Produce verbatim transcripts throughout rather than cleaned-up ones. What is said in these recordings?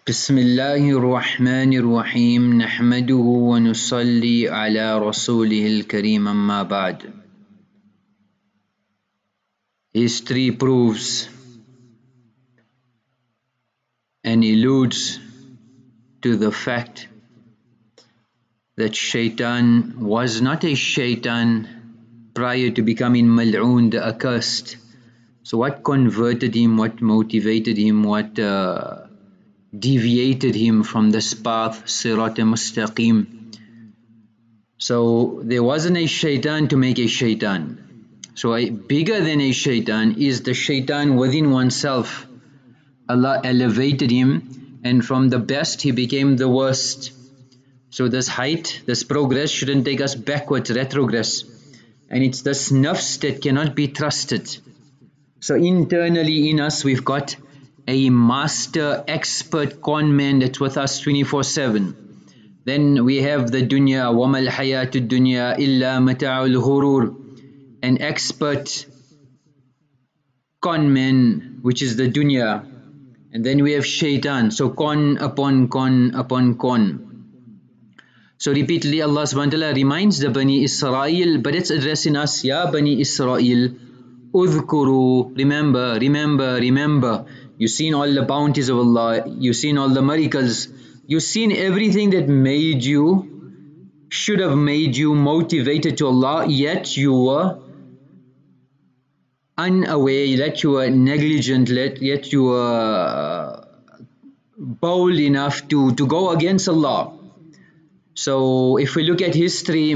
بسم الله الرحمن الرحيم نحمده ونصلي على رسوله الكريم أما بعد. History proves and alludes to the fact that Shaitan was not a Shaitan prior to becoming Mal'oon, the accursed. So what converted him, what motivated him, what uh, deviated him from this path, Sirat Mustaqim? So there wasn't a Shaitan to make a Shaitan. So a bigger than a Shaitan is the Shaitan within oneself. Allah elevated him, and from the best he became the worst. So this height, this progress shouldn't take us backwards, retrogress. And it's this nafs that cannot be trusted. So internally in us we've got a master expert con man that's with us twenty-four seven. Then we have the dunya, وَمَا الْحَيَاةُ الدُّنْيَا إِلَّا مَتَاعُ الْغُرُورِ, an expert con man, which is the dunya. And then we have shaitan, so con upon con upon con. So repeatedly Allah subhanahu wa ta'ala reminds the Bani Israel, but it's addressing us, Ya Bani Israel, udhkuru, remember, remember, remember. You've seen all the bounties of Allah, you've seen all the miracles, you've seen everything that made you, should have made you motivated to Allah, yet you were unaware, yet you were negligent, yet you were bold enough to, to go against Allah. So if we look at history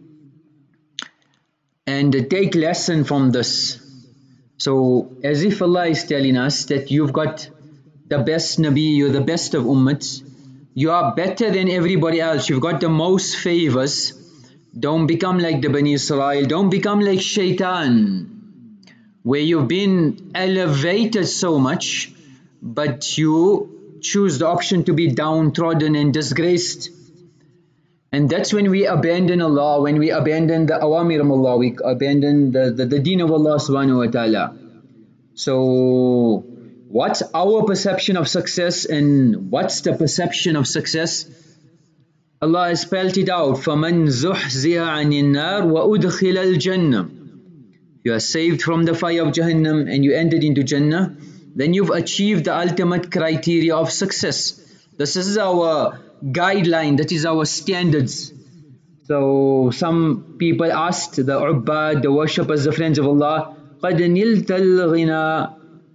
and take lesson from this, so as if Allah is telling us that you've got the best Nabi, you're the best of ummats, you are better than everybody else, you've got the most favors. Don't become like the Bani Israel, don't become like Shaitan, where you've been elevated so much, but you choose the option to be downtrodden and disgraced. And that's when we abandon Allah, when we abandon the awamir of Allah, we abandon the, the, the deen of Allah subhanahu wa ta'ala. So what's our perception of success and what's the perception of success? Allah has spelled it out. فَمَنْ زُحْزِهَ عَنِ النَّارِ وَأُدْخِلَ الْجَنَّةِ. You are saved from the fire of Jahannam and you entered into Jannah, then you've achieved the ultimate criteria of success. This is our guideline, that is our standards. So some people asked the ubbad, the worshippers, the friends of Allah, قَدْ نِلْتَ الْغِنَى,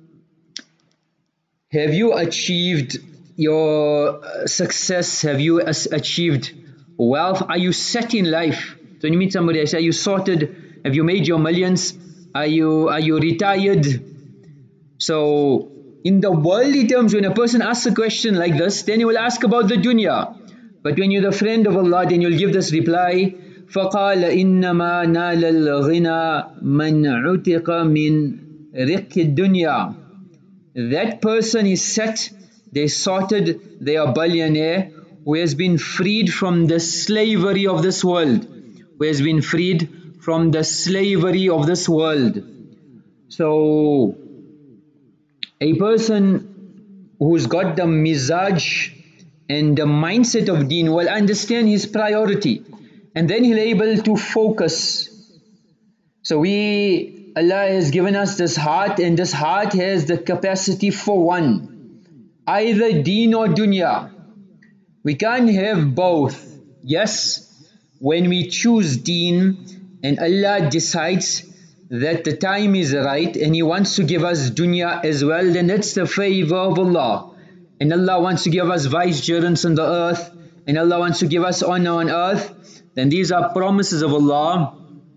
have you achieved your success? Have you achieved wealth? Are you set in life? So when you meet somebody, I say, are you sorted? Have you made your millions? Are you, are you retired? So in the worldly terms, when a person asks a question like this, then he will ask about the dunya. But when you're the friend of Allah, then you'll give this reply, فَقَالَ إِنَّمَا نَالَ الْغِنَى مَنْ عُتِقَ مِنْ رِقِّ الدُّنْيَا. That person is set, they sorted, they are billionaire, who has been freed from the slavery of this world, who has been freed from the slavery of this world. So a person who's got the mizaj and the mindset of deen will understand his priority, and then he'll be able to focus. So we, Allah has given us this heart, and this heart has the capacity for one, either deen or dunya. We can't have both. Yes, when we choose deen and Allah decides that the time is right and He wants to give us dunya as well, then that's the favor of Allah. And Allah wants to give us vicegerents on the earth, and Allah wants to give us honor on earth, then these are promises of Allah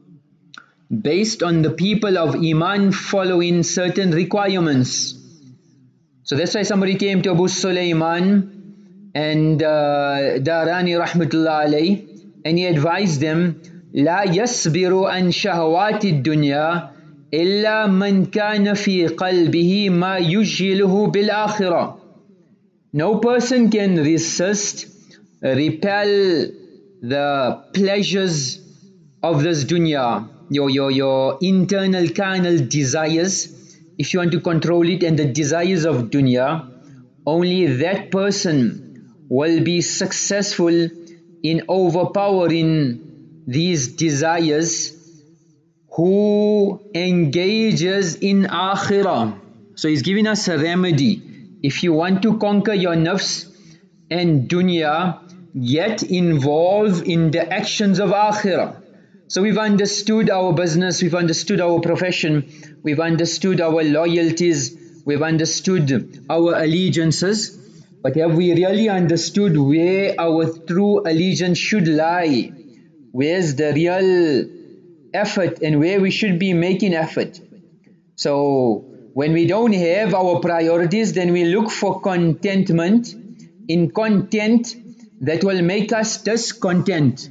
based on the people of Iman following certain requirements. So that's why somebody came to Abu Suleiman and uh, Darani rahmatullah alayh, and he advised them, لا يصبر عن شهوات الدنيا إلا من كان في قلبه ما يشغله بالآخرة. No person can resist, repel the pleasures of this dunya, your, your, your internal carnal desires, if you want to control it, and the desires of dunya, only that person will be successful in overpowering these desires who engages in akhirah. So he's giving us a remedy. If you want to conquer your nafs and dunya, get involved in the actions of akhirah. So we've understood our business, we've understood our profession, we've understood our loyalties, we've understood our allegiances, but have we really understood where our true allegiance should lie? Where's the real effort and where we should be making effort? So when we don't have our priorities, then we look for contentment in content that will make us discontent.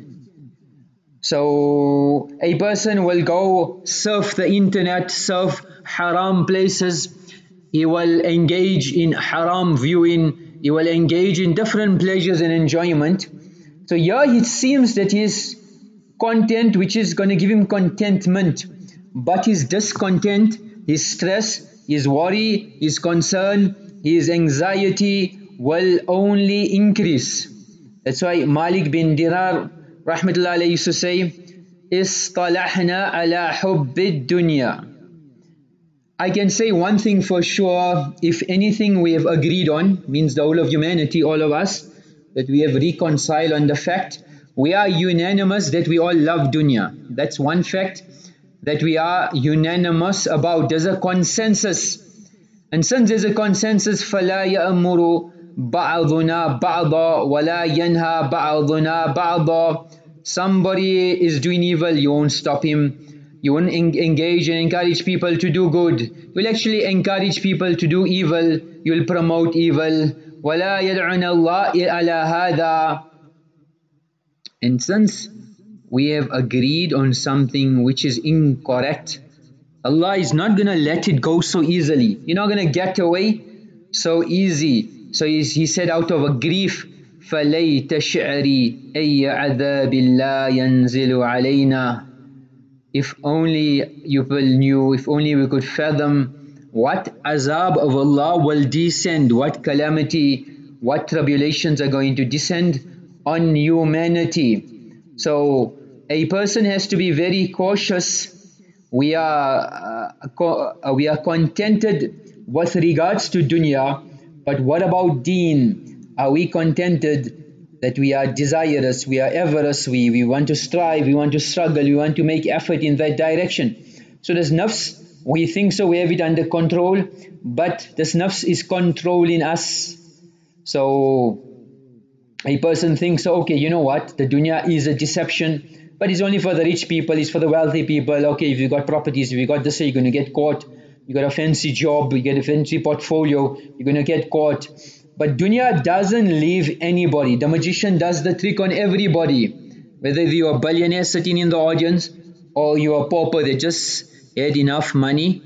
So a person will go surf the internet, surf haram places, he will engage in haram viewing, he will engage in different pleasures and enjoyment. So here it seems that his content which is going to give him contentment, but his discontent, his stress, his worry, his concern, his anxiety will only increase. That's why Malik bin Dinaar rahmatullah alayhi used to say, "Istalahna ala hubbid dunya." I can say one thing for sure, if anything we have agreed on, means the whole of humanity, all of us, that we have reconciled on the fact, we are unanimous that we all love dunya. That's one fact that we are unanimous about. There's a consensus. And since there's a consensus, فَلَا يَأْمُرُ بَعْضُنَا بَعْضًا وَلَا يَنْهَى بَعْضُنَا بَعْضًا. Somebody is doing evil, you won't stop him. You won't en engage and encourage people to do good. You'll actually encourage people to do evil. You'll promote evil. وَلَا يَدْعُنَ اللَّهِ عَلَى هَذَا. And since we have agreed on something which is incorrect, Allah is not going to let it go so easily. You're not going to get away so easy. So he, he said out of a grief, فَلَيْتَ شِعْرِي أَيَّ عَذَابِ اللَّهِ يَنزِلُ عَلَيْنَا. If only you knew, if only we could fathom what azab of Allah will descend, what calamity, what tribulations are going to descend on humanity. So a person has to be very cautious. We are, uh, co uh, we are contented with regards to dunya, but what about deen? Are we contented that we are desirous, we are avaricious, we, we want to strive, we want to struggle, we want to make effort in that direction? So this nafs, we think so, we have it under control, but this nafs is controlling us. So a person thinks, okay, you know what, the dunya is a deception, but it's only for the rich people, it's for the wealthy people. Okay, if you got properties, if you got this, you're going to get caught. You got a fancy job, you get a fancy portfolio, you're going to get caught. But dunya doesn't leave anybody. The magician does the trick on everybody. Whether you're a billionaire sitting in the audience or you're a pauper that just had enough money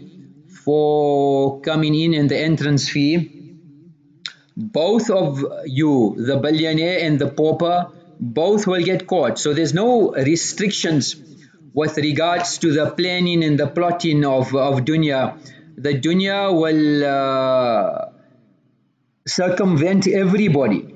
for coming in and the entrance fee, both of you, the billionaire and the pauper, both will get caught. So there's no restrictions with regards to the planning and the plotting of, of dunya. The dunya will uh, circumvent everybody.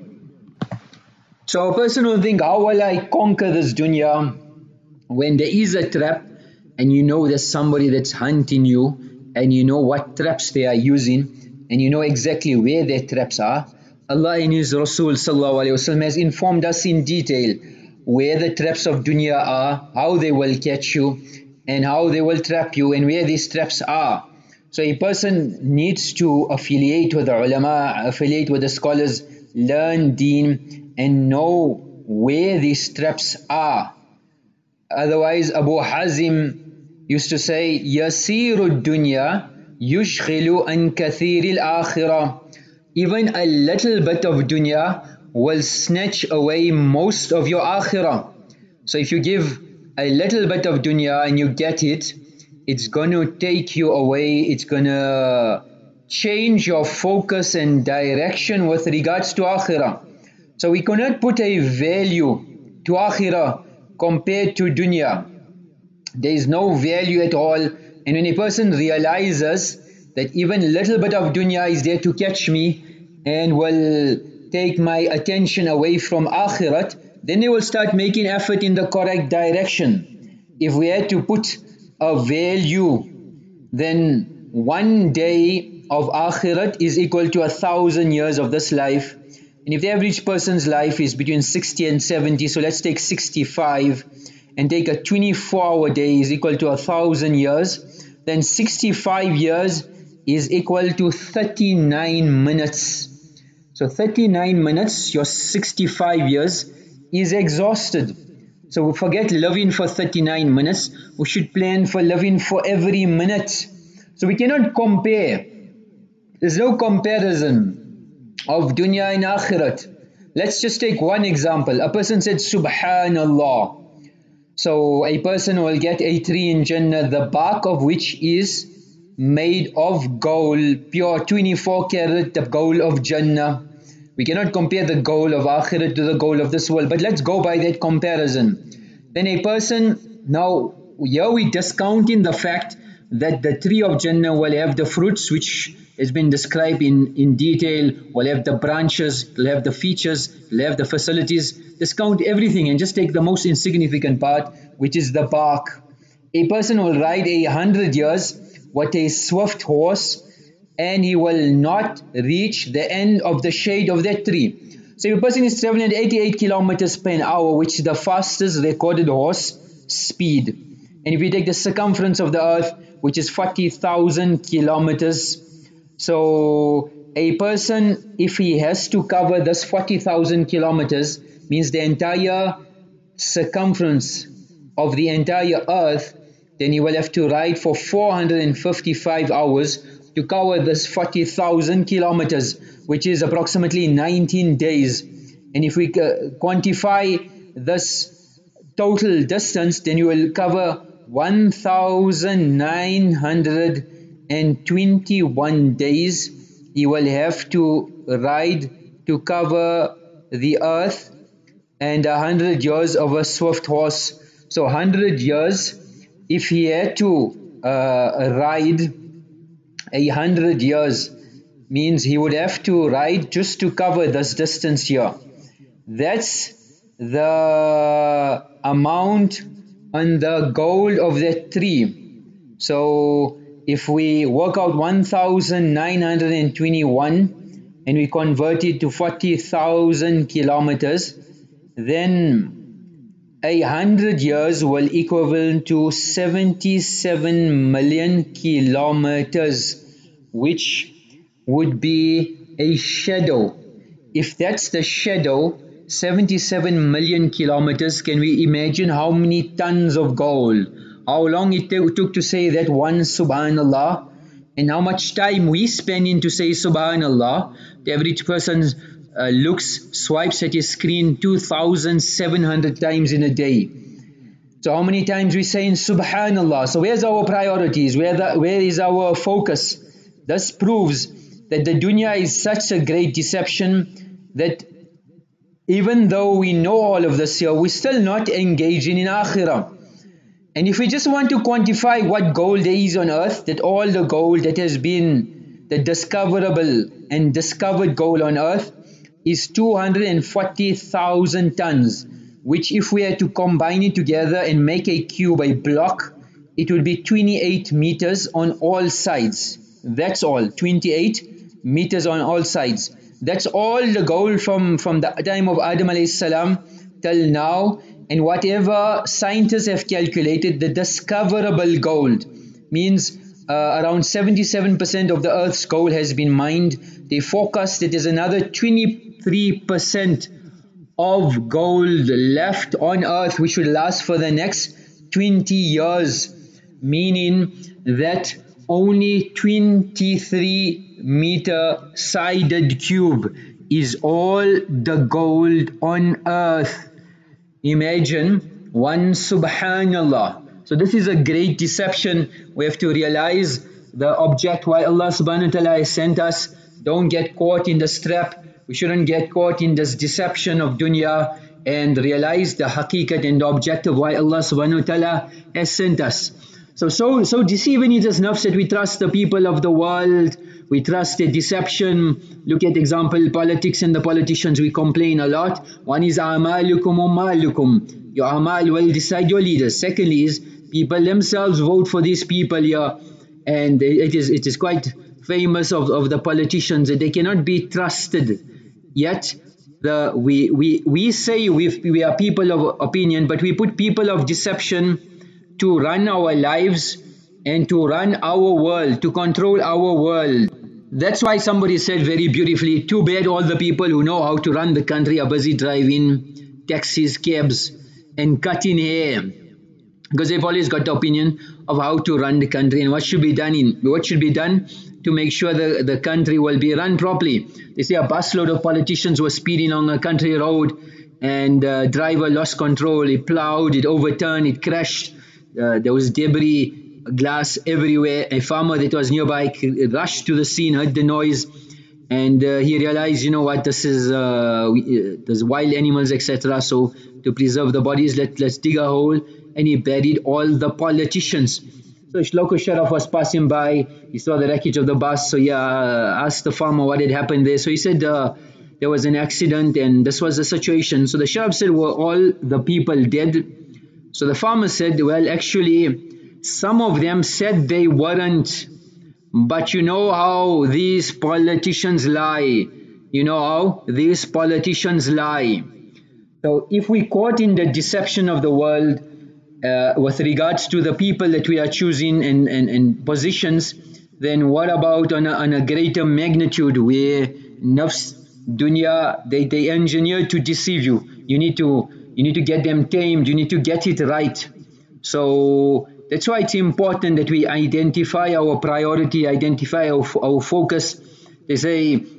So a person will think, how will I conquer this dunya? When there is a trap and you know there's somebody that's hunting you and you know what traps they are using and you know exactly where their traps are, Allah in His Rasul Sallallahu Alaihi Wasallam has informed us in detail where the traps of dunya are, how they will catch you and how they will trap you and where these traps are. So a person needs to affiliate with the ulama, affiliate with the scholars, learn deen and know where these traps are. Otherwise Abu Hazim used to say, Yasiru dunya yushghilu an kathiril akhirah. Even a little bit of dunya will snatch away most of your akhirah. So if you give a little bit of dunya and you get it, it's going to take you away, it's going to change your focus and direction with regards to akhirah. So we cannot put a value to akhirah compared to dunya. There is no value at all. And when a person realizes that even little bit of dunya is there to catch me, and will take my attention away from akhirat, then they will start making effort in the correct direction. If we had to put a value, then one day of akhirat is equal to a thousand years of this life. And if the average person's life is between sixty and seventy, so let's take sixty-five and take a twenty-four hour day is equal to a thousand years, then sixty-five years is equal to thirty-nine minutes. So thirty-nine minutes, your sixty-five years is exhausted. So we forget living for thirty-nine minutes, we should plan for living for every minute. So we cannot compare. There's no comparison of dunya and akhirat. Let's just take one example. A person said Subhanallah. So a person will get a tree in Jannah, the bark of which is made of gold, pure twenty-four karat, the gold of Jannah. We cannot compare the gold of akhirat to the gold of this world, but let's go by that comparison. Then a person, now here we discounting the fact that the tree of Jannah will have the fruits which has been described in, in detail, will have the branches, will have the features, will have the facilities. Discount everything and just take the most insignificant part, which is the bark. A person will ride a hundred years with a swift horse and he will not reach the end of the shade of that tree. So if a person is traveling at eighty-eight kilometers per hour, which is the fastest recorded horse speed, and if you take the circumference of the earth, which is forty thousand kilometers, so a person, if he has to cover this forty thousand kilometers, means the entire circumference of the entire earth, then he will have to ride for four hundred fifty-five hours to cover this forty thousand kilometers, which is approximately nineteen days. And if we uh, quantify this total distance, then you will cover one thousand nine hundred twenty-one days. You will have to ride to cover the earth, and a hundred years of a swift horse. So hundred years, if he had to uh, ride a hundred years, means he would have to ride just to cover this distance here. That's the amount on the goal of that tree. So if we work out one thousand nine hundred twenty-one and we convert it to forty thousand kilometers, then a hundred years will equivalent to seventy-seven million kilometers, which would be a shadow. If that's the shadow, seventy-seven million kilometers, can we imagine how many tons of gold, how long it took to say that one Subhanallah, and how much time we spend in to say Subhanallah. The average person uh, looks, swipes at his screen two thousand seven hundred times in a day. So how many times we say in Subhanallah? So where's our priorities? Where, the, where is our focus? This proves that the dunya is such a great deception that even though we know all of this here, we're still not engaging in akhirah. And if we just want to quantify what gold there is on earth, that all the gold that has been the discoverable and discovered gold on earth is two hundred forty thousand tons, which if we had to combine it together and make a cube, a block, it would be twenty-eight meters on all sides. That's all, twenty-eight meters on all sides. That's all the gold from, from the time of Adam alayhi salam till now. And whatever scientists have calculated, the discoverable gold means uh, around seventy-seven percent of the earth's gold has been mined. They forecast that there's another twenty-three percent of gold left on earth which will last for the next twenty years, meaning that only twenty-three meter sided cube is all the gold on earth. Imagine one Subhanallah. So this is a great deception. We have to realize the object why Allah subhanahu wa ta'ala has sent us. Don't get caught in this trap. We shouldn't get caught in this deception of dunya, and realize the haqiqat and the objective why Allah subhanahu wa ta'ala has sent us. So, so, so deceiving is this nafs that we trust the people of the world, we trust their deception. Look at example, politics and the politicians, we complain a lot. One is amalukum umalukum. Your amal will decide your leaders. Secondly is people themselves vote for these people here, and it is it is quite famous of, of the politicians that they cannot be trusted. Yet the we we, we say we we are people of opinion, but we put people of deception to run our lives and to run our world, to control our world. That's why somebody said very beautifully, too bad all the people who know how to run the country are busy driving taxis, cabs and cutting hair, because they've always got the opinion of how to run the country and what should be done in what should be done to make sure the, the country will be run properly. They say a busload of politicians were speeding on a country road, and the driver lost control. It plowed, it overturned, it crashed. Uh, there was debris, glass everywhere. A farmer that was nearby rushed to the scene, heard the noise, and uh, he realized, you know what, this is uh, we, uh, there's wild animals, et cetera. So to preserve the bodies, let let's dig a hole, and he buried all the politicians. So Shloka Sharaf was passing by, he saw the wreckage of the bus, so yeah, uh, asked the farmer what had happened there. So he said uh, there was an accident and this was the situation. So the Sharaf said, were all the people dead? So the farmer said, well, actually some of them said they weren't, but you know how these politicians lie. You know how these politicians lie. So if we caught in the deception of the world, Uh, with regards to the people that we are choosing and, and, and positions, then what about on a, on a greater magnitude where nafs, dunya, they, they engineer to deceive you. You need to you need to get them tamed, you need to get it right. So that's why it's important that we identify our priority, identify our, our focus. They say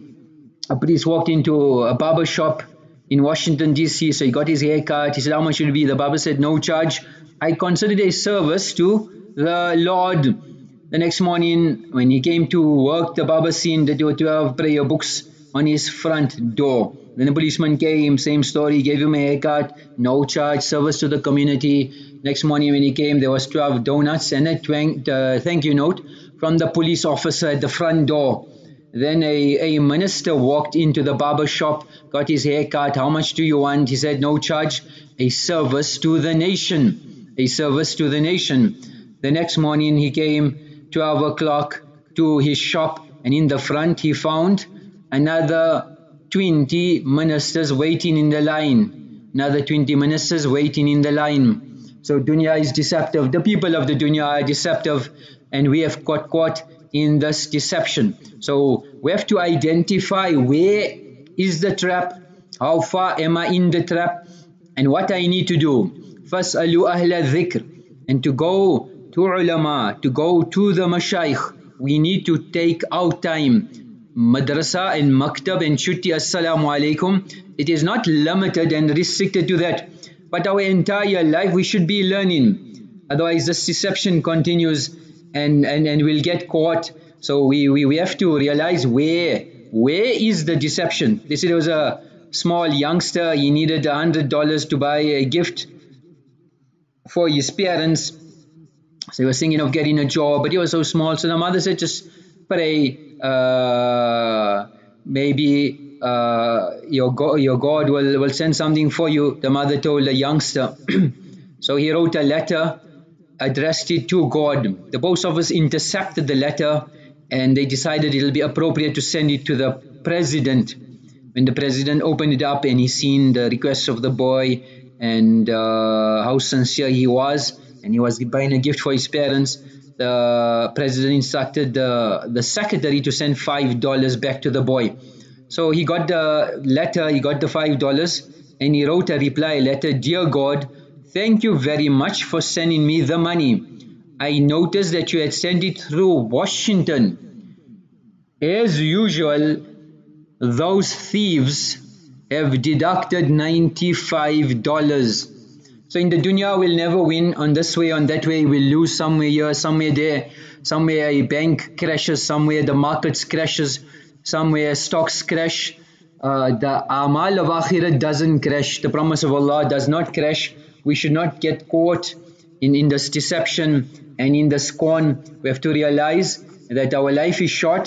a priest walked into a barber shop in Washington D C, so he got his hair cut. He said, how much should it be? The barber said, no charge. I considered a service to the Lord. The next morning when he came to work, the barber seen that there were twelve prayer books on his front door. Then the policeman came, same story, gave him a haircut, no charge, service to the community. Next morning when he came, there was twelve donuts and a thank, uh, thank you note from the police officer at the front door. Then a, a minister walked into the barber shop, got his hair cut. How much do you want? He said, no charge, a service to the nation. A service to the nation. The next morning he came twelve o'clock to his shop, and in the front he found another twenty ministers waiting in the line. Another twenty ministers waiting in the line. So dunya is deceptive. The people of the dunya are deceptive, and we have got caught in this deception. So we have to identify where is the trap, how far am I in the trap, and what I need to do. فَاسْأَلُوا أَهْلَ الذِّكْرِ, and to go to ulama, to go to the mashayikh. We need to take out time. Madrasa and maktab and shutti, assalamu alaikum. It is not limited and restricted to that, but our entire life we should be learning. Otherwise this deception continues, and, and, and we'll get caught. So we, we, we have to realize where, where is the deception. They said there was a small youngster, he needed a hundred dollars to buy a gift for his parents. So he was thinking of getting a job, but he was so small. So the mother said, just pray, uh, maybe uh, your, God, your God will, will send something for you. The mother told the youngster. So he wrote a letter, addressed it to God. The post office intercepted the letter, and they decided it will be appropriate to send it to the president. When the president opened it up and he seen the request of the boy, and uh, how sincere he was, and he was buying a gift for his parents, the president instructed the, the secretary to send five dollars back to the boy. So he got the letter, he got the five dollars, and he wrote a reply letter. Dear God, thank you very much for sending me the money. I noticed that you had sent it through Washington. As usual, those thieves have deducted ninety-five dollars. So in the dunya we'll never win on this way, on that way. We'll lose somewhere here, somewhere there, somewhere a bank crashes, somewhere the markets crashes, somewhere stocks crash. Uh, the amal of akhirat doesn't crash. The promise of Allah does not crash. We should not get caught in, in this deception and in the scorn. We have to realize that our life is short,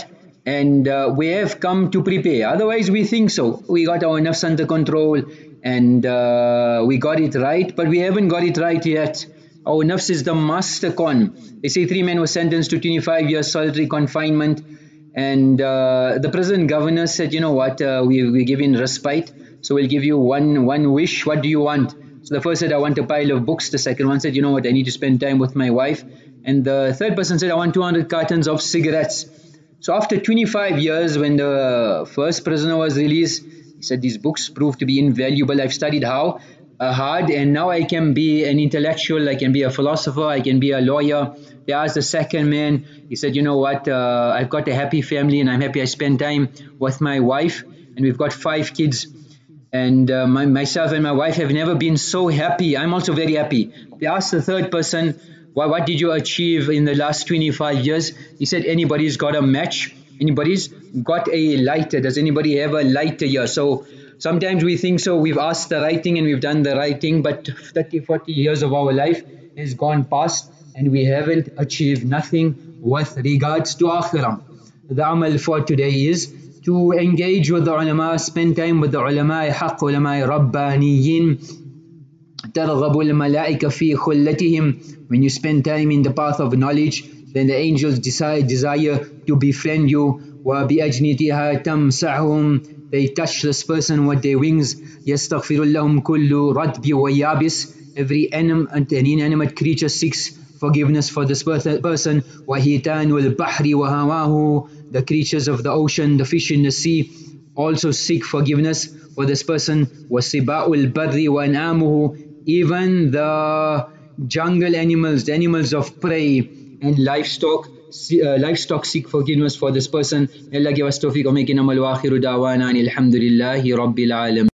and uh, we have come to prepare. Otherwise, we think so. We got our nafs under control and uh, we got it right, but we haven't got it right yet. Our nafs is the master con. They say three men were sentenced to twenty-five years solitary confinement, and uh, the prison governor said, you know what, uh, we, we're giving respite, so we'll give you one, one wish. What do you want? So the first said, I want a pile of books. The second one said, you know what, I need to spend time with my wife. And the third person said, I want two hundred cartons of cigarettes. So after twenty-five years, when the first prisoner was released, he said, these books proved to be invaluable. I've studied how uh, hard, and now I can be an intellectual, I can be a philosopher, I can be a lawyer. They asked the second man, he said, you know what, uh, I've got a happy family and I'm happy I spend time with my wife, and we've got five kids. And uh, my, myself and my wife have never been so happy. I'm also very happy. They asked the third person, what, what did you achieve in the last twenty-five years? He said, anybody's got a match? Anybody's got a lighter? Does anybody have a lighter here? So sometimes we think so, we've asked the right thing and we've done the right thing, but thirty, forty years of our life has gone past and we haven't achieved nothing with regards to akhirah. The amal for today is to engage with the ulama, spend time with the ulama, haqq ulama rabbaniyin. ترغب الملائكة في خلتهم. When you spend time in the path of knowledge, then the angels desire, desire to befriend you. وبأجنتها تمسحهم. They touch this person with their wings. يستغفر لهم كل رتب ويابس. Every anim, an inanimate creature seeks forgiveness for this person. وهيتان والبحر وهواه. The creatures of the ocean, the fish in the sea, also seek forgiveness for this person. وَسِبَاءُ الْبَرِّ وَأَنْعَامُهُ. Even the jungle animals, the animals of prey and livestock, uh, livestock seek forgiveness for this person. Allah give us tawfiq wa making amal wa akhiru da'wana alhamdulillahi rabbil alamin.